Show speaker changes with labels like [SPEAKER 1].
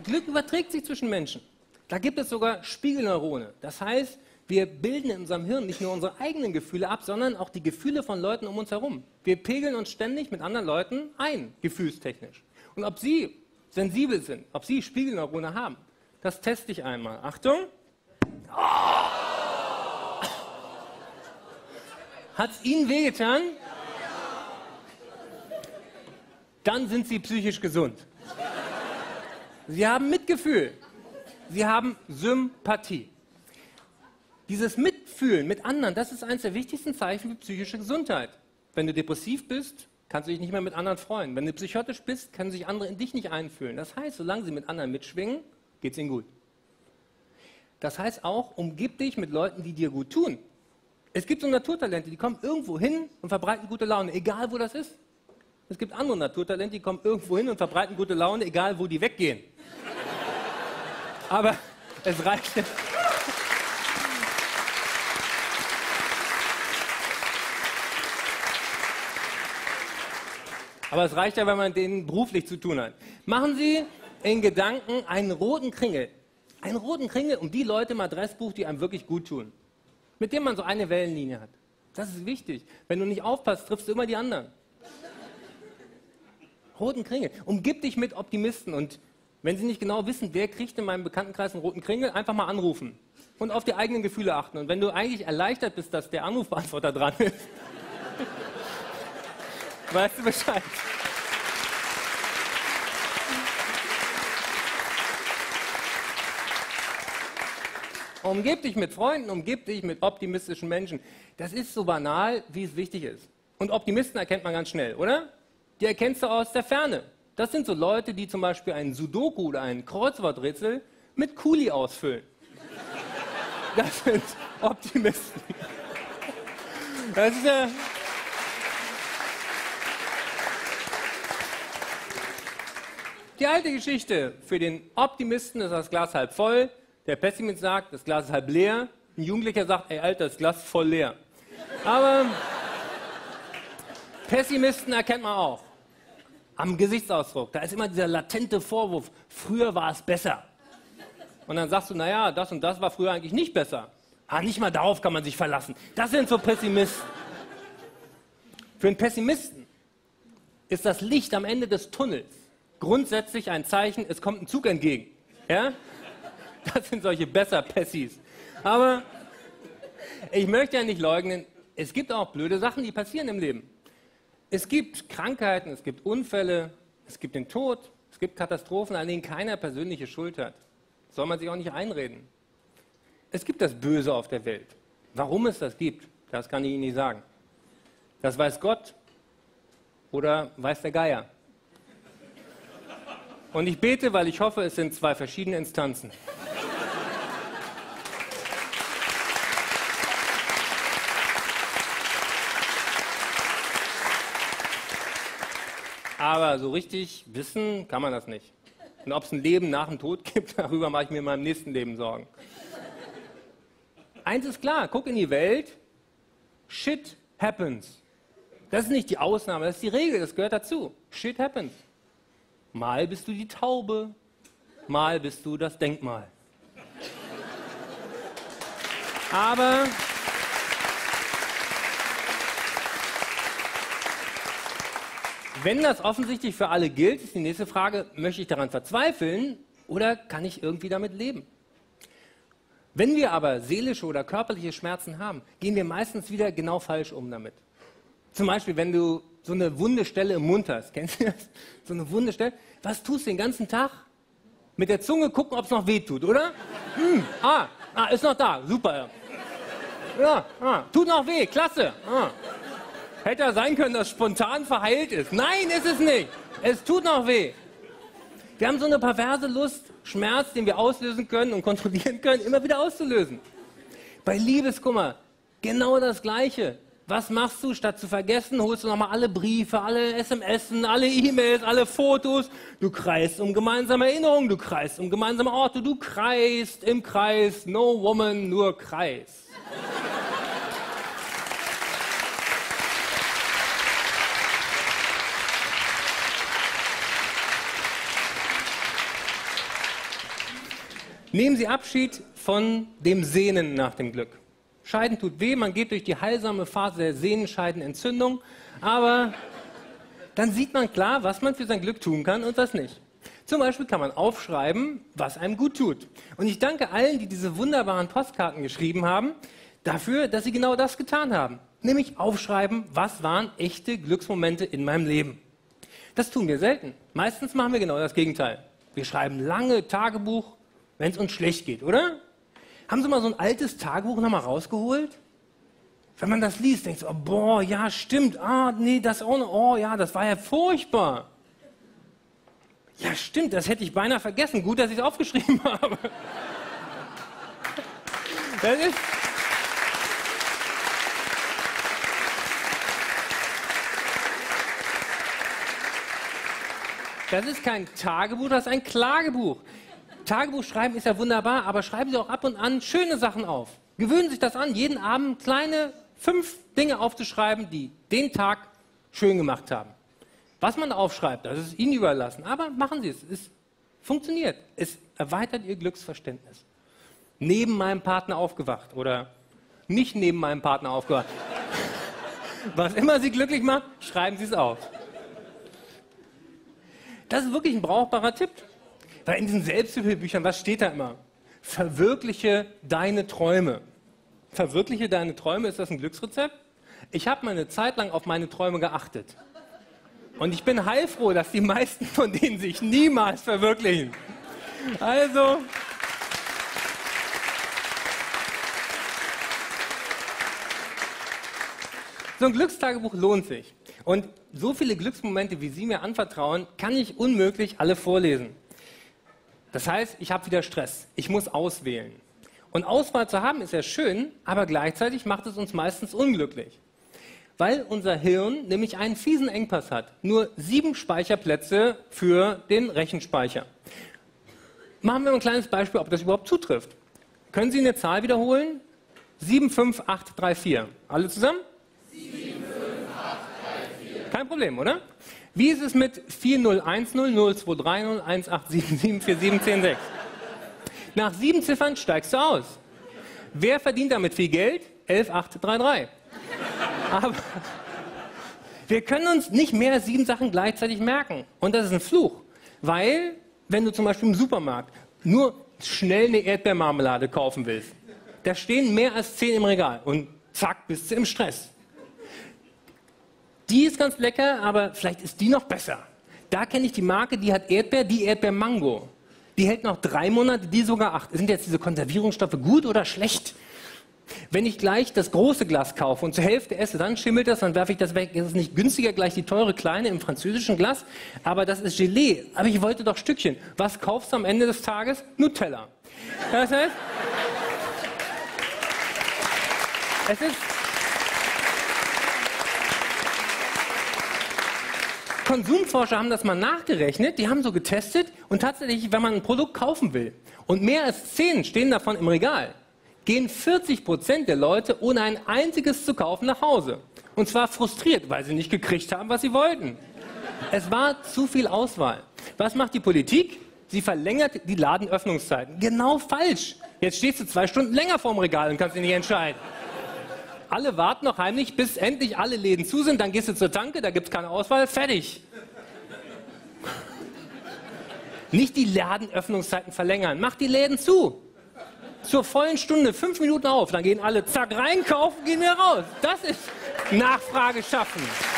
[SPEAKER 1] Glück überträgt sich zwischen Menschen. Da gibt es sogar Spiegelneurone. Das heißt, wir bilden in unserem Hirn nicht nur unsere eigenen Gefühle ab, sondern auch die Gefühle von Leuten um uns herum. Wir pegeln uns ständig mit anderen Leuten ein, gefühlstechnisch. Und ob Sie sensibel sind, ob Sie Spiegelneurone haben, das teste ich einmal. Achtung. Hat es Ihnen wehgetan? Dann sind Sie psychisch gesund. Sie haben Mitgefühl. Sie haben Sympathie. Dieses Mitfühlen mit anderen, das ist eines der wichtigsten Zeichen für psychische Gesundheit. Wenn du depressiv bist, kannst du dich nicht mehr mit anderen freuen. Wenn du psychotisch bist, können sich andere in dich nicht einfühlen. Das heißt, solange sie mit anderen mitschwingen, geht es ihnen gut. Das heißt auch, umgib dich mit Leuten, die dir gut tun. Es gibt so Naturtalente, die kommen irgendwo hin und verbreiten gute Laune, egal wo das ist. Es gibt andere Naturtalente, die kommen irgendwo hin und verbreiten gute Laune, egal wo die weggehen. Aber es reicht nicht. Aber es reicht ja, wenn man denen beruflich zu tun hat. Machen Sie in Gedanken einen roten Kringel. Einen roten Kringel um die Leute im Adressbuch, die einem wirklich gut tun. Mit dem man so eine Wellenlinie hat. Das ist wichtig. Wenn du nicht aufpasst, triffst du immer die anderen. Roten Kringel. Umgib dich mit Optimisten. Und wenn Sie nicht genau wissen, wer kriegt in meinem Bekanntenkreis einen roten Kringel, einfach mal anrufen. Und auf die eigenen Gefühle achten. Und wenn du eigentlich erleichtert bist, dass der Anrufbeantworter dran ist, weißt du Bescheid. Umgib dich mit Freunden, umgib dich mit optimistischen Menschen. Das ist so banal, wie es wichtig ist. Und Optimisten erkennt man ganz schnell, oder? Die erkennst du aus der Ferne. Das sind so Leute, die zum Beispiel einen Sudoku oder ein Kreuzworträtsel mit Kuli ausfüllen. Das sind Optimisten. Das ist ja... Die alte Geschichte. Für den Optimisten ist das Glas halb voll. Der Pessimist sagt, das Glas ist halb leer. Ein Jugendlicher sagt, ey Alter, das Glas ist voll leer. Aber Pessimisten erkennt man auch. Am Gesichtsausdruck. Da ist immer dieser latente Vorwurf, früher war es besser. Und dann sagst du, naja, das und das war früher eigentlich nicht besser. Nicht mal darauf kann man sich verlassen. Das sind so Pessimisten. Für einen Pessimisten ist das Licht am Ende des Tunnels grundsätzlich ein Zeichen, es kommt ein Zug entgegen. Ja? Das sind solche Besser-Pessis. Aber ich möchte ja nicht leugnen, es gibt auch blöde Sachen, die passieren im Leben. Es gibt Krankheiten, es gibt Unfälle, es gibt den Tod, es gibt Katastrophen, an denen keiner persönliche Schuld hat. Soll man sich auch nicht einreden. Es gibt das Böse auf der Welt. Warum es das gibt, das kann ich Ihnen nicht sagen. Das weiß Gott oder weiß der Geier. Und ich bete, weil ich hoffe, es sind zwei verschiedene Instanzen. Aber so richtig wissen kann man das nicht. Und ob es ein Leben nach dem Tod gibt, darüber mache ich mir in meinem nächsten Leben Sorgen. Eins ist klar, guck in die Welt, shit happens. Das ist nicht die Ausnahme, das ist die Regel, das gehört dazu. Shit happens. Mal bist du die Taube, mal bist du das Denkmal. Aber wenn das offensichtlich für alle gilt, ist die nächste Frage, möchte ich daran verzweifeln oder kann ich irgendwie damit leben? Wenn wir aber seelische oder körperliche Schmerzen haben, gehen wir meistens wieder genau falsch um damit. Zum Beispiel, wenn du so eine wunde Stelle im Mund hast. Kennst du das? So eine wunde Stelle. Was tust du den ganzen Tag? Mit der Zunge gucken, ob es noch weh tut, oder? Ist noch da. Super. Tut noch weh. Klasse. Hätte ja sein können, dass spontan verheilt ist. Nein, ist es nicht. Es tut noch weh. Wir haben so eine perverse Lust, Schmerz, den wir auslösen können und kontrollieren können, immer wieder auszulösen. Bei Liebeskummer genau das Gleiche. Was machst du, statt zu vergessen, holst du nochmal alle Briefe, alle SMSen, alle E-Mails, alle Fotos. Du kreist um gemeinsame Erinnerungen, du kreist um gemeinsame Orte, du kreist im Kreis, no woman, nur Kreis. Nehmen Sie Abschied von dem Sehnen nach dem Glück. Scheiden tut weh, man geht durch die heilsame Phase der Sehnenscheidenentzündung, aber dann sieht man klar, was man für sein Glück tun kann und was nicht. Zum Beispiel kann man aufschreiben, was einem gut tut. Und ich danke allen, die diese wunderbaren Postkarten geschrieben haben, dafür, dass sie genau das getan haben. Nämlich aufschreiben, was waren echte Glücksmomente in meinem Leben. Das tun wir selten. Meistens machen wir genau das Gegenteil. Wir schreiben lange Tagebuch, wenn es uns schlecht geht, oder? Haben Sie mal so ein altes Tagebuch nochmal rausgeholt? Wenn man das liest, denkt man, oh, boah, ja, stimmt, nee, das auch noch, oh ja, das war ja furchtbar. Ja, stimmt, das hätte ich beinahe vergessen. Gut, dass ich es aufgeschrieben habe. Das ist kein Tagebuch, das ist ein Klagebuch. Tagebuch schreiben ist ja wunderbar, aber schreiben Sie auch ab und an schöne Sachen auf. Gewöhnen Sie sich das an, jeden Abend kleine 5 Dinge aufzuschreiben, die den Tag schön gemacht haben. Was man aufschreibt, das ist Ihnen überlassen, aber machen Sie es. Es funktioniert. Es erweitert Ihr Glücksverständnis. Neben meinem Partner aufgewacht oder nicht neben meinem Partner aufgewacht. Was immer Sie glücklich macht, schreiben Sie es auf. Das ist wirklich ein brauchbarer Tipp. Weil in diesen Selbsthilfebüchern, was steht da immer? Verwirkliche deine Träume. Verwirkliche deine Träume, ist das ein Glücksrezept? Ich habe mal eine Zeit lang auf meine Träume geachtet. Und ich bin heilfroh, dass die meisten von denen sich niemals verwirklichen. Also, so ein Glückstagebuch lohnt sich. Und so viele Glücksmomente, wie Sie mir anvertrauen, kann ich unmöglich alle vorlesen. Das heißt, ich habe wieder Stress. Ich muss auswählen. Und Auswahl zu haben ist ja schön, aber gleichzeitig macht es uns meistens unglücklich. Weil unser Hirn nämlich einen fiesen Engpass hat. Nur 7 Speicherplätze für den Rechenspeicher. Machen wir mal ein kleines Beispiel, ob das überhaupt zutrifft. Können Sie eine Zahl wiederholen? 75834. Alle zusammen? 75834. Kein Problem, oder? Wie ist es mit 401002301877471010? Nach 7 Ziffern steigst du aus. Wer verdient damit viel Geld? 11833. Aber wir können uns nicht mehr als 7 Sachen gleichzeitig merken. Und das ist ein Fluch. Weil, wenn du zum Beispiel im Supermarkt nur schnell eine Erdbeermarmelade kaufen willst, da stehen mehr als 10 im Regal. Und zack, bist du im Stress. Die ist ganz lecker, aber vielleicht ist die noch besser. Da kenne ich die Marke, die hat Erdbeer, die Erdbeer-Mango. Die hält noch 3 Monate, die sogar 8. Sind jetzt diese Konservierungsstoffe gut oder schlecht? Wenn ich gleich das große Glas kaufe und zur Hälfte esse, dann schimmelt das, dann werfe ich das weg. Es ist nicht günstiger, gleich die teure kleine im französischen Glas, aber das ist Gelee. Aber ich wollte doch Stückchen. Was kaufst du am Ende des Tages? Nutella. Das heißt, es ist... Konsumforscher haben das mal nachgerechnet, die haben so getestet und tatsächlich, wenn man ein Produkt kaufen will und mehr als 10 stehen davon im Regal, gehen 40% der Leute, ohne ein einziges zu kaufen, nach Hause. Und zwar frustriert, weil sie nicht gekriegt haben, was sie wollten. Es war zu viel Auswahl. Was macht die Politik? Sie verlängert die Ladenöffnungszeiten. Genau falsch. Jetzt stehst du 2 Stunden länger vorm Regal und kannst dich nicht entscheiden. Alle warten noch heimlich, bis endlich alle Läden zu sind, dann gehst du zur Tanke, da gibt es keine Auswahl, fertig. Nicht die Ladenöffnungszeiten verlängern, mach die Läden zu. Zur vollen Stunde, 5 Minuten auf, dann gehen alle zack rein, kaufen, gehen wieder raus. Das ist Nachfrage schaffen.